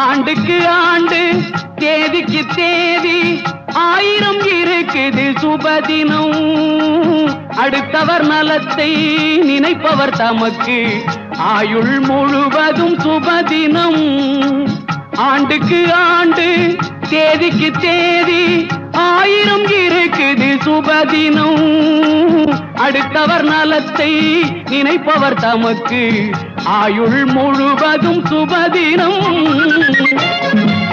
ஆண்டுக்கு ஆண்டு தேதிக்கு தேதி ஆயிரம் இருக்குது சுபதினம். அடுத்தவர் நலத்தை நினைப்பவர் தமக்கு ஆயுள் முழுவதும் சுபதினம். ஆண்டுக்கு ஆண்டு தேதிக்கு தேதி ஆயிரம் இருக்குது சுபதினம். அடுத்தவர் நலத்தை நினைப்பவர் தமக்கு ஆயுள் முழுவதும் சுபதினம்.